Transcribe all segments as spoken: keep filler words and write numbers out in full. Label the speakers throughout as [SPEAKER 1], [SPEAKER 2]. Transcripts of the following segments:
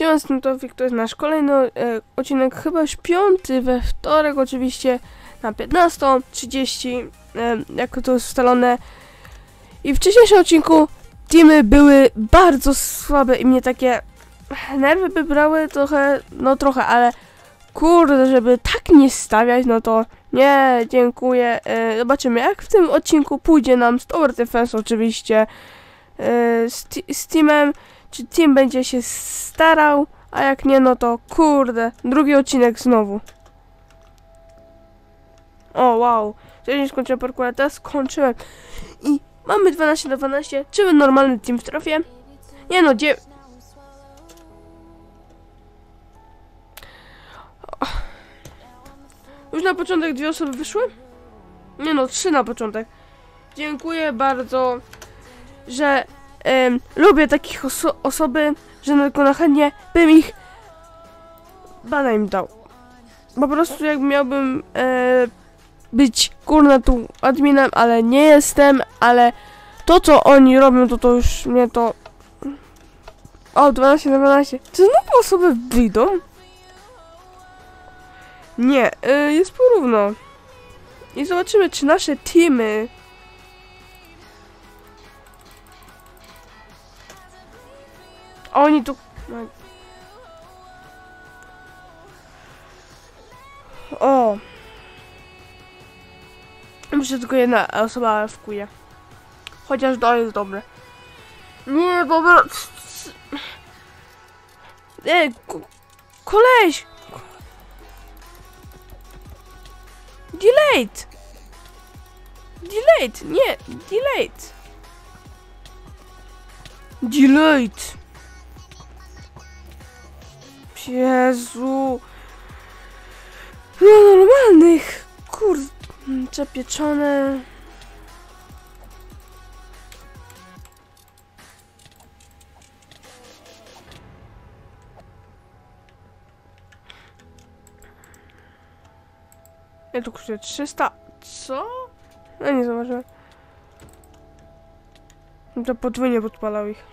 [SPEAKER 1] Siema, Tofik, to jest nasz kolejny e, odcinek, chyba już piąty, we wtorek oczywiście na piętnastą trzydzieści, e, jako to jest ustalone. I w wcześniejszym odcinku teamy były bardzo słabe i mnie takie nerwy by brały trochę, no trochę, ale kurde, żeby tak nie stawiać, no to nie, dziękuję. E, zobaczymy, jak w tym odcinku pójdzie nam z Tower Defense oczywiście, e, z, z teamem. Czy team będzie się starał, a jak nie, no to kurde, drugi odcinek znowu. O, wow. Wcześniej skończyłem parkour, a teraz skończyłem. I mamy dwanaście na dwanaście. Czy normalny team w trafie? Nie no, gdzie... Już na początek dwie osoby wyszły? Nie no, trzy na początek. Dziękuję bardzo, że... Um, lubię takich oso osoby, że tylko na chętnie bym ich bana im dał. Po prostu jak miałbym e, być kurna tu adminem, ale nie jestem, ale to co oni robią, to to już mnie to... O, dwanaście na dwanaście. Czy znowu osoby wyjdą? Nie, e, jest porówno. I zobaczymy, czy nasze teamy... Oni tu... O! Myślę, tylko jedna osoba wkuje. Chociaż to jest dobre. Nie, dobra... Ej, koleś! Delayed! Delayed! Nie, delayed! Delayed! Jezu. No normalnych. Kurczę pieczone. Ja tu kosztuje trzysta. Co? No nie zobaczyłem. No to podwójnie podpalał ich.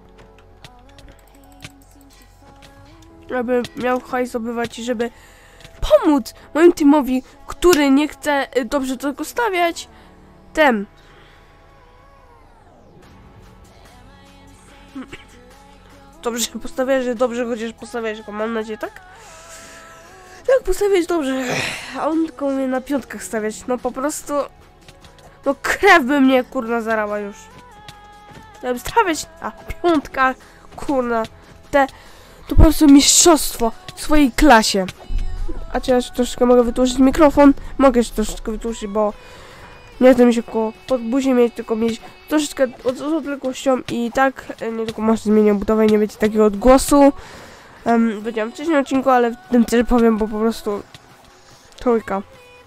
[SPEAKER 1] Żeby miał hajs zdobywać, żeby pomóc moim teamowi, który nie chce dobrze tego stawiać. Tem. Dobrze postawiać, że dobrze chociaż postawiać, mam nadzieję, tak? Tak, postawiać dobrze. A on tylko mnie na piątkach stawiać. No po prostu... No krew by mnie kurna zarała już. Chciałem stawiać na piątkach, kurna. Te... To po prostu mistrzostwo w swojej klasie. A czy ja troszeczkę mogę wytłumaczyć mikrofon? Mogę się troszeczkę wytłumaczyć, bo nie chcę mi się koło pod buzi mieć, tylko mieć troszeczkę od, z odległością i tak nie tylko może zmienię budowę i nie będzie takiego odgłosu. Um, powiedziałam w wcześniejszym odcinku, ale w tym też powiem, bo po prostu trójka.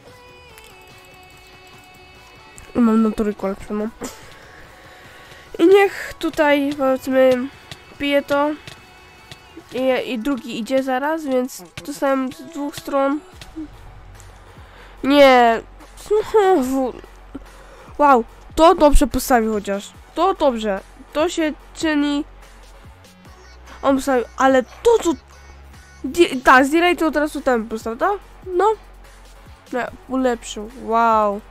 [SPEAKER 1] I mam na trójkę lepszoną. I niech tutaj powiedzmy pije to. I, I drugi idzie zaraz, więc dostałem z dwóch stron. Nie. Znowu. Wow, to dobrze postawił chociaż. To dobrze. To się czyni. On postawił, ale to co... Tak, z delay to teraz tu ten postawił, tak? No. Nie, ulepszył. Wow.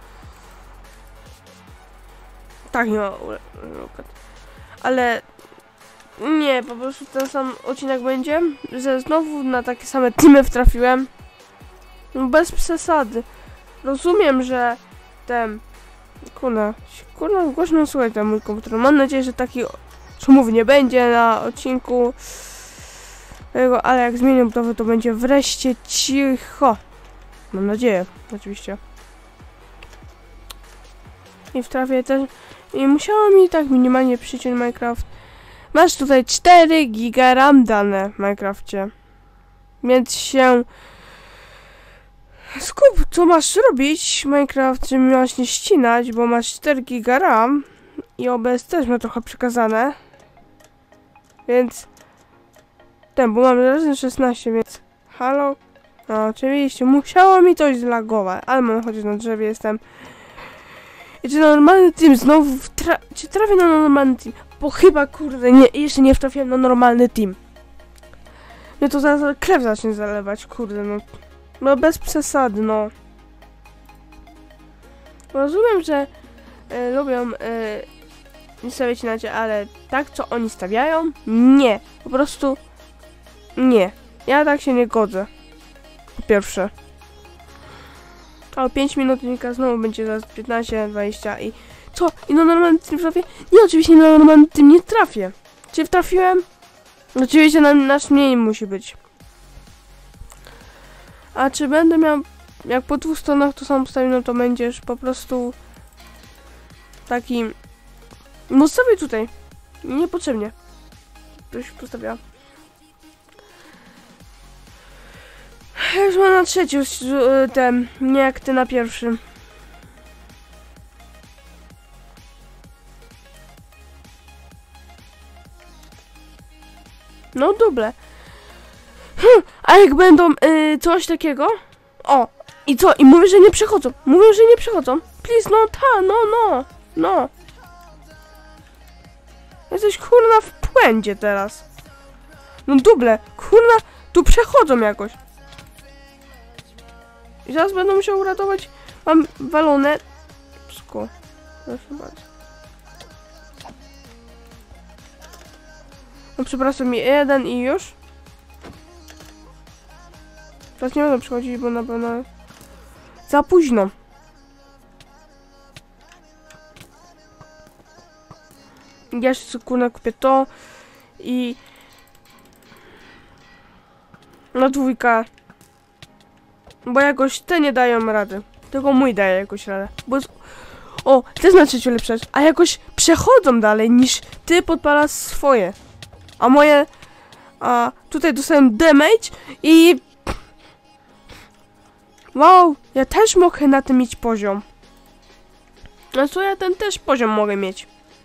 [SPEAKER 1] Tak, nie ma ulepszył. Ale... Nie, po prostu ten sam odcinek będzie, że znowu na takie same teamy wtrafiłem. No bez przesady. Rozumiem, że ten... Kurna, kurna, głośno słuchaj ten mój komputer. Mam nadzieję, że taki szumów nie będzie na odcinku. Ale jak zmienię budowę, to będzie wreszcie cicho. Mam nadzieję, oczywiście. I wtrafię też... I musiało mi tak minimalnie przyciąć Minecraft. Masz tutaj cztery giga RAM dane w Minecrafcie. Więc się... Skup, co masz robić Minecraft, żeby miałaś nie ścinać, bo masz cztery giga RAM. I O B S też ma trochę przekazane. Więc... Ten, bo mam razem szesnaście, więc... Halo? No oczywiście, musiało mi coś zlagować, ale mam chociaż na drzewie jestem. I czy normalny team znowu... Tra czy trafię na normalny team? Bo chyba, kurde, nie, jeszcze nie wtrafiłem na normalny team. Mnie to zaraz krew zacznie zalewać, kurde, no. No bez przesady, no. Rozumiem, że y, lubią y, nie stawiać inaczej, ale tak, co oni stawiają? Nie. Po prostu nie. Ja tak się nie godzę. Po pierwsze. O pięć minut nika znowu będzie zaraz piętnaście, dwadzieścia i... Co? I na normalny tym trafię? Nie, oczywiście na normalny tym nie trafię. Czy trafiłem? Oczywiście na nasz mniej musi być. A czy będę miał... Jak po dwóch stronach to samo postawię, no to będziesz po prostu... Taki... No stawię tutaj. Niepotrzebnie. To się postawiła. Już mam na trzeci ten, nie jak ty na pierwszym. No duble. Hm, a jak będą y, coś takiego? O, i co? I mówię, że nie przechodzą. Mówią, że nie przechodzą. Please, no ta, no, no, no. Jesteś kurna w błędzie teraz. No duble, kurna, tu przechodzą jakoś. I zaraz będę musiał uratować. Mam walone. Psko. Proszę bardzo. No przepraszam, jeden i już. Teraz nie będę przychodzić, bo na pewno za późno. Ja się kurna kupię to i na dwójka. Bo jakoś te nie dają rady. Tylko mój daje jakoś radę. Bo jest... O, te znaczy cię lepsze. A jakoś przechodzą dalej niż ty podpalasz swoje. A moje... A tutaj dostałem damage i... Wow, ja też mogę na tym mieć poziom. No co ja ten też poziom mogę mieć.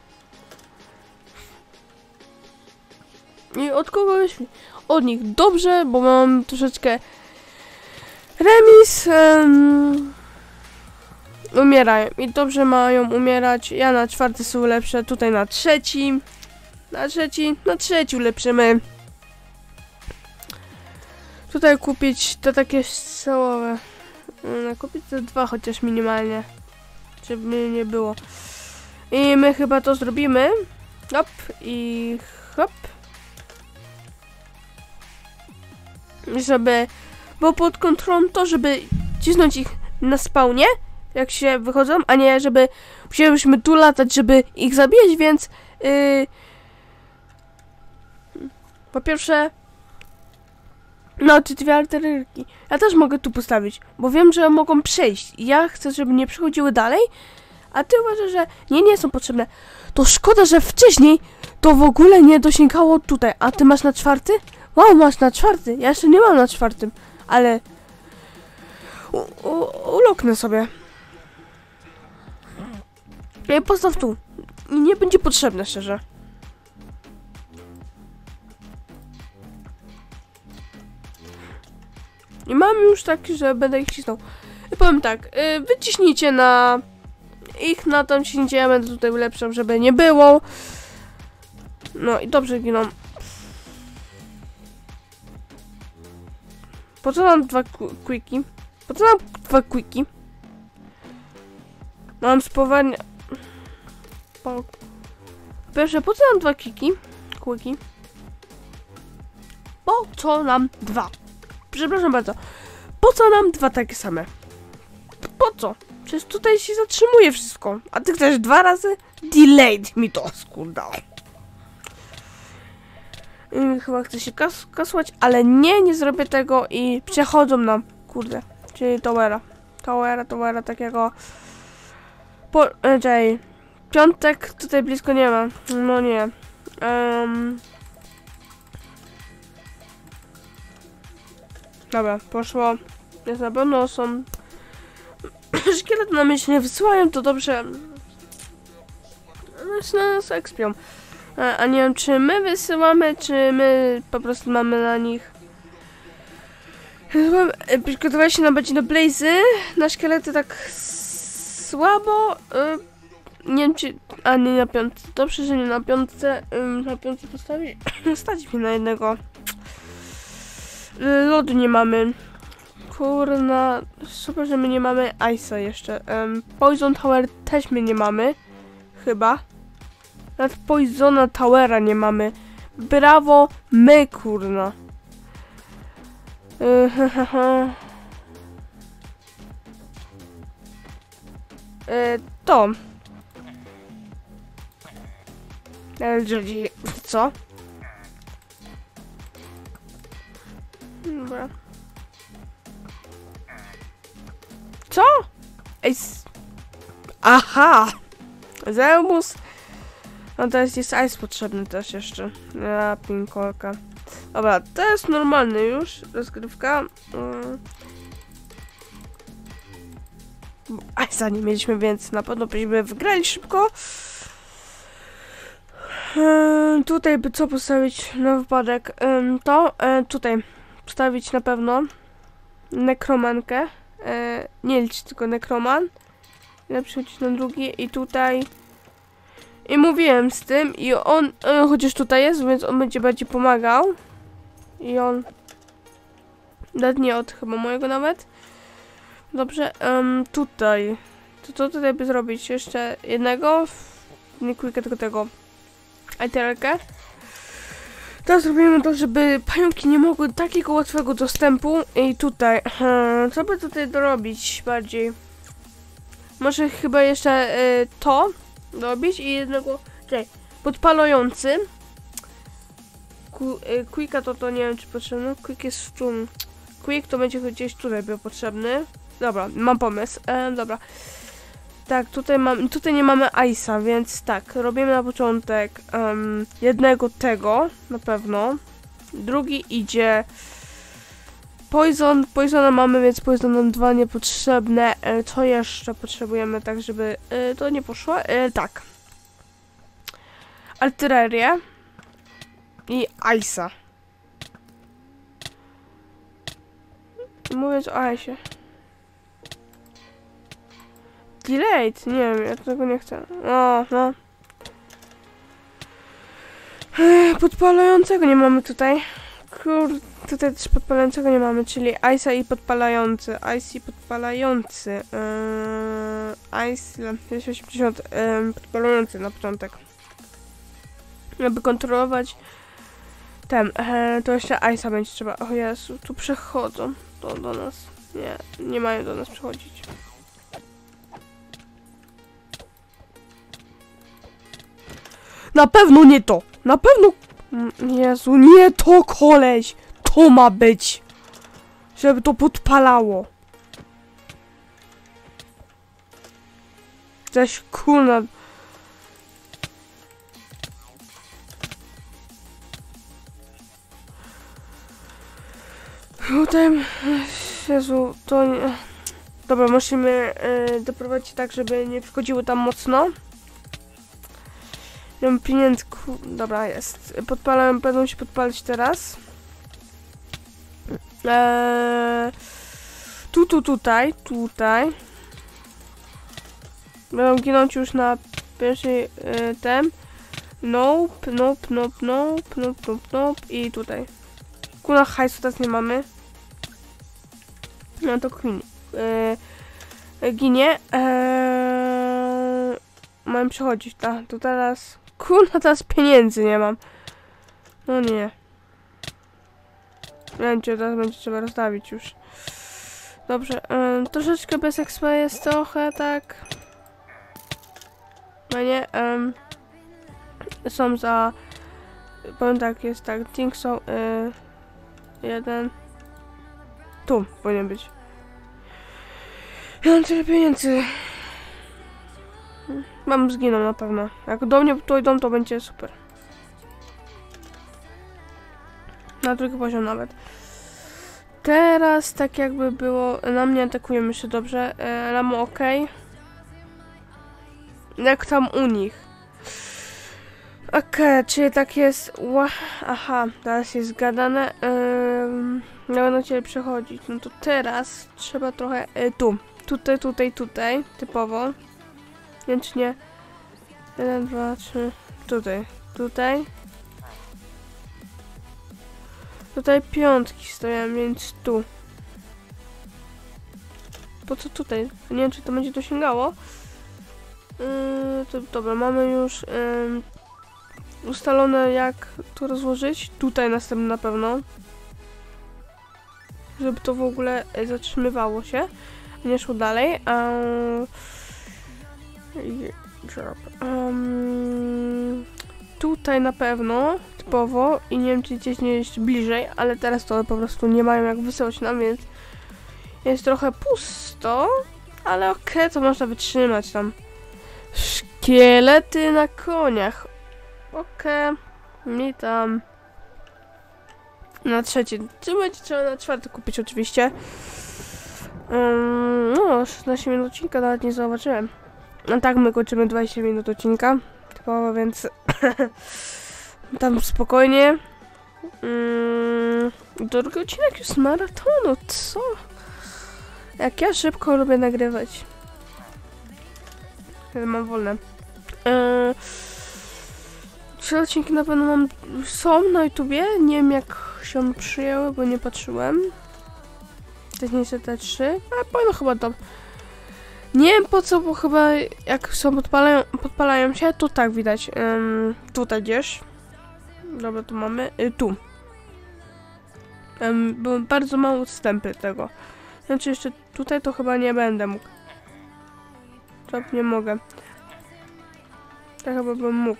[SPEAKER 1] I od kogo myśli? Od nich dobrze, bo mam troszeczkę remis. Um, umierają i dobrze mają umierać. Ja na czwarty są lepsze, tutaj na trzeci. Na trzeci, na trzeci ulepszymy. Tutaj kupić te takie stołowe. No, kupić te dwa chociaż minimalnie. Żeby nie było. I my chyba to zrobimy. Hop i hop. Żeby było pod kontrolą to, żeby cisnąć ich na spawnie, jak się wychodzą, a nie żeby musielibyśmy tu latać, żeby ich zabijać, więc yy, po pierwsze no, te dwie artylerki. Ja też mogę tu postawić, bo wiem, że mogą przejść. Ja chcę, żeby nie przechodziły dalej, a ty uważasz, że nie, nie są potrzebne. To szkoda, że wcześniej to w ogóle nie dosięgało tutaj. A ty masz na czwarty? Wow, masz na czwarty. Ja jeszcze nie mam na czwartym, ale u, u, uloknę sobie. I postaw tu. I nie będzie potrzebne, szczerze. I mam już tak, że będę ich cisnął. I powiem tak, yy, wyciśnijcie na ich, na tam ciśnijcie, ja będę tutaj ulepszał, żeby nie było. No i dobrze giną. Po co mam dwa quicki? Po co mam dwa quicki? Mam spowanie. Po pierwsze, po co nam dwa quicki? Quicki? Po co nam dwa? Przepraszam bardzo. Po co nam dwa takie same? Po co? Przecież tutaj się zatrzymuje wszystko. A ty chcesz dwa razy? Delayed mi to skurdało. Yy, chyba chcę się kas kasłać, ale nie, nie zrobię tego i przechodzą nam. Kurde. Czyli towera. Towera, towera takiego. Po... E, czekaj. Piątek tutaj blisko nie ma. No nie. Um... Dobra, poszło. Jest na pewno są... Szkielety na mnie się nie wysyłają, to dobrze. No, na nas ekspią. A, a nie wiem, czy my wysyłamy, czy my po prostu mamy na nich. Przygotowałeś się na bardziej na blazy, na szkielety tak słabo. Nie wiem, czy... A nie na piątce. Dobrze, że nie na piątce. Na piątce postawić. Stać mi na jednego. Lodu nie mamy. Kurna, super, że my nie mamy Ice'a jeszcze. Um, Poison Tower też my nie mamy. Chyba. Nawet Poisona Towera nie mamy. Brawo, my kurna. Yy, he, he, he. Yy, to. Co? Dobra. Co? Ej, aha! Zeus. No to jest, jest ice potrzebny też jeszcze. Ja, pinkolka. Dobra, to jest normalny już. Rozgrywka. Mm. Ice'a nie mieliśmy, więc na pewno byśmy wygrali szybko. Eee, tutaj by co postawić na wypadek? Eee, to eee, tutaj postawić na pewno nekromankę. Eee, nie licz, tylko nekroman. Ja przychodzić na drugi i tutaj. I mówiłem z tym i on, e, chociaż tutaj jest, więc on będzie bardziej pomagał. I on nie od chyba mojego nawet. Dobrze, um, tutaj. To co tutaj by zrobić? Jeszcze jednego? Nie klikę tylko tego. Eterkę. Teraz zrobimy to, żeby pająki nie mogły takiego łatwego dostępu. I tutaj, hmm, co by tutaj dorobić bardziej? Może chyba jeszcze y, to robić i jednego, czekaj, podpalający. Ku, y, Quicka to to nie wiem czy potrzebny. Quick jest tu. Quick to będzie gdzieś tutaj był potrzebny. Dobra, mam pomysł. E, dobra. Tak, tutaj mam, tutaj nie mamy Ice'a, więc tak, robimy na początek um, jednego tego, na pewno. Drugi idzie Poison, Poisona mamy, więc Poison nam dwa niepotrzebne. E, co jeszcze potrzebujemy, tak żeby e, to nie poszło? E, tak. Artylerię i Ice'a. Mówiąc o Ice'ie. Delayed? Nie wiem, ja tego nie chcę. O, no. Podpalającego nie mamy tutaj. Kur... Tutaj też podpalającego nie mamy, czyli Ice'a i podpalający. Ice i podpalający. Yy, Ice... dwieście osiemdziesiąt. Yy, podpalający na początek. Aby kontrolować ten, yy, to jeszcze Ice'a będzie trzeba. O Jezu, tu przechodzą do, do nas. Nie, nie mają do nas przechodzić. Na pewno nie to! Na pewno... Jezu, nie to, koleś! To ma być! Żeby to podpalało. Coś kurna... Potem... Jezu, to nie... Dobra, musimy yy, doprowadzić tak, żeby nie wchodziły tam mocno. Nie mam pieniędzy, dobra jest. Podpalam, będą się podpalić teraz. Eee, tu, tu, tutaj, tutaj. Będą ginąć już na pierwszej e, tem. Nope, nope, nope, nope, nope, nope, nope. I tutaj. Kuna hajsu teraz nie mamy. No to ginie. E, ginie. Eee, mam przechodzić, tak, to teraz... Kurna, teraz pieniędzy nie mam. No nie. Nie wiem, czy teraz będzie trzeba rozstawić już. Dobrze, um, troszeczkę bez expa jest trochę, tak. No nie, um, są za... Powiem tak, jest tak, think są... Y, jeden... Tu powinien być. Ja mam tyle pieniędzy. Mam zginął na pewno. Jak do mnie dojdą, to będzie super. Na drugi poziom nawet. Teraz tak jakby było... Na mnie atakujemy jeszcze dobrze. E, Lamo ok. Jak tam u nich. Okej, okay, czyli tak jest... Ła, aha, teraz jest zgadane. Ehm, ja będę chcieli przechodzić. No to teraz trzeba trochę... E, tu. Tutaj, tutaj, tutaj. Typowo. Nie, czy nie? Jeden, dwa, trzy. Tutaj. Tutaj. Tutaj piątki stawiam, więc tu. Po co tutaj? Nie wiem, czy to będzie dosięgało. Yy, to, dobra, mamy już yy, ustalone, jak to rozłożyć. Tutaj następny na pewno. Żeby to w ogóle zatrzymywało się. Nie szło dalej. Um, tutaj na pewno typowo i nie wiem, czy gdzieś nie jest bliżej, ale teraz to po prostu nie mają jak wysyłać nam, więc jest trochę pusto, ale okej, okay, to można wytrzymać tam. Szkielety na koniach. Okej, okay. Mi tam na trzeci. Czy będzie trzeba na czwarty kupić oczywiście. Um, no, szesnaście minut odcinka nawet nie zauważyłem. No tak, my kończymy dwadzieścia minut odcinka. Typowo, więc tam spokojnie. Um, drugi odcinek już z maratonu, co? Jak ja szybko lubię nagrywać. Kiedy mam wolne. Eee, trzy odcinki na pewno mam, są na YouTubie. Nie wiem, jak się przyjęły, bo nie patrzyłem. To niestety te trzy, ale powiem chyba to. Nie wiem po co, bo chyba jak są podpalają, podpalają się, to tak widać. Um, tutaj gdzieś. Dobra, tu mamy. Y, tu. Um, bo bardzo mało odstępy tego. Znaczy jeszcze tutaj to chyba nie będę mógł. To nie mogę. Tak chyba bym mógł.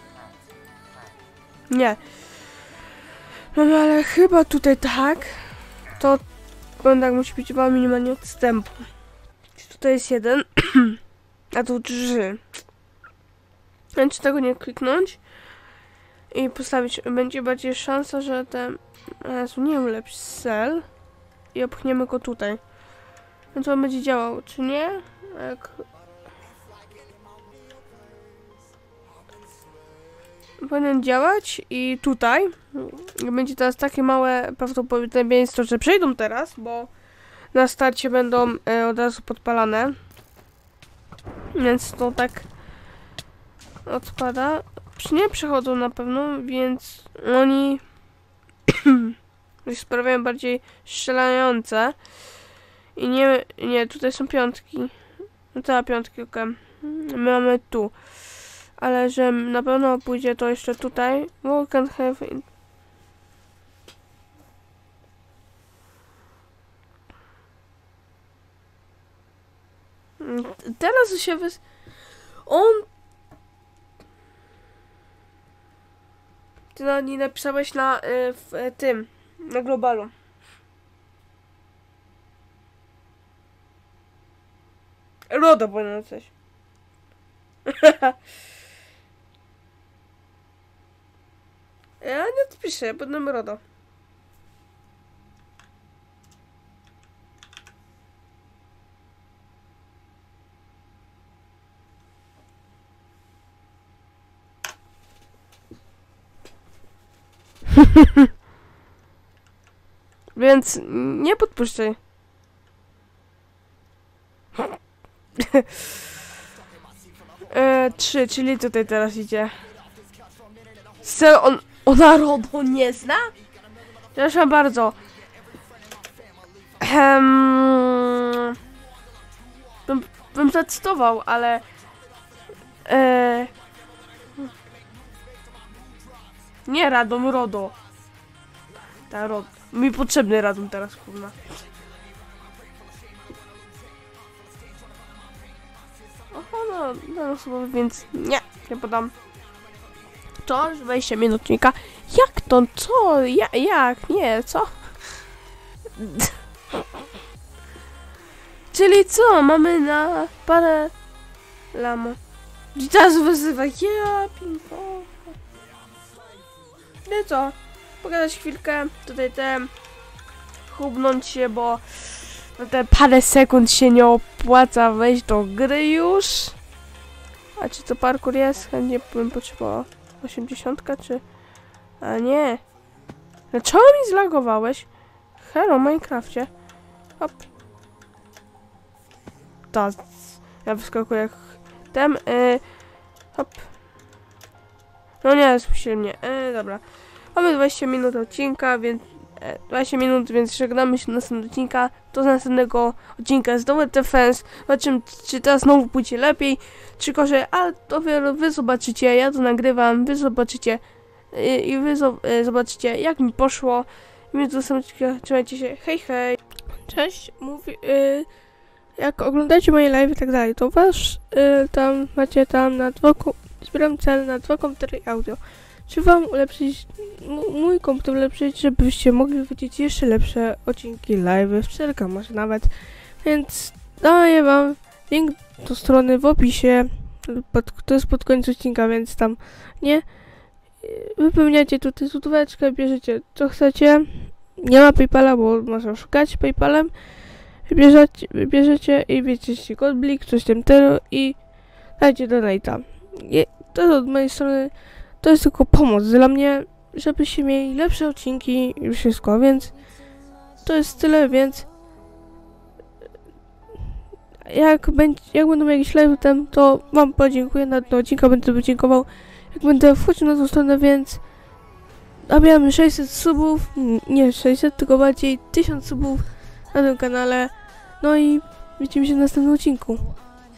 [SPEAKER 1] Nie. No ale chyba tutaj tak. To tak musi być chyba minimalnie odstępu. Tutaj jest jeden. A tu trzy. Więc tego nie kliknąć. I postawić. Będzie bardziej szansa, że ten... Jezu, nie ulepsz cel. I opchniemy go tutaj. Więc on będzie działał, czy nie? Jak... Powinien działać i tutaj będzie teraz takie małe prawdopodobieństwo, że przejdą teraz, bo na starcie będą e, od razu podpalane. Więc to tak odpada. Nie przechodzą na pewno, więc oni sprawiają bardziej strzelające. I nie, nie, tutaj są piątki. No ta piątki, okej. Okay. My mamy tu. Ale że na pewno pójdzie to jeszcze tutaj. We can have... Teraz się wys... On... Ty na nie napisałeś na... Y, w y, tym. Na globalu. Rodo, bo na coś. Ja nie odpiszę, będę Rodo. Więc nie podpuszczaj. e, trzy, czyli tutaj teraz idzie. Se on, ona Rodo nie zna? Przepraszam bardzo. Um, bym, bym zacytował, ale... E, nie Radom, Rodo. Ta Rodo. Mi potrzebny Radom teraz, kurwa. Oho, no, no, no, więc nie, nie podam. To już dwadzieścia minut odcinka. Jak to? Co? Ja, jak? Nie, co? Czyli co? Mamy na parę lamo. I teraz wyzywa. Ja, pinko. No co? Pogadać chwilkę. Tutaj te... Hubnąć się, bo... Na te parę sekund się nie opłaca wejść do gry już. A czy to parkour jest? Chętnie bym potrzebowała. osiemdziesiątka czy... A nie. Dlaczego mi zlagowałeś? Hello, Minecrafcie. Hop. Tak. Ja wyskakuję jak... Tem, y... Hop. No nie, spuścili mnie. Y, dobra. Mamy dwadzieścia minut odcinka, więc dwadzieścia minut, więc żegnamy się do następnego odcinka. Do następnego odcinka z Tower Defense. Zobaczymy, czy teraz znowu pójdzie lepiej, czy gorzej, ale dopiero wy zobaczycie. Ja to nagrywam, wy zobaczycie yy, i wy zo yy, zobaczycie, jak mi poszło. I my do następnego odcinka. Trzymajcie się. Hej, hej. Cześć. Mówi, yy, jak oglądacie moje live i tak dalej, to wasz yy, tam macie tam na dwa, zbieram cel na dwa komputery i audio. Czy wam ulepszyć, mój komputer ulepszyć, żebyście mogli widzieć jeszcze lepsze odcinki live, w cztery K może nawet. Więc daję wam link do strony w opisie, pod, to jest pod koniec odcinka, więc tam nie. Wypełniacie tutaj złotóweczkę, bierzecie co chcecie. Nie ma PayPala, bo można szukać PayPalem. Wybierzecie, wybierzecie i wiecie, kod blik, coś tam tego i dajcie donate'a. To jest od mojej strony. To jest tylko pomoc dla mnie, żebyście mieli lepsze odcinki i wszystko, więc to jest tyle, więc jak, będzie, jak będą jakieś live tam, to wam podziękuję na ten odcinka, będę podziękował, jak będę wchodził na tą stronę, więc nabijamy sześćset subów, nie sześćset, tylko bardziej tysiąc subów na tym kanale, no i widzimy się w następnym odcinku.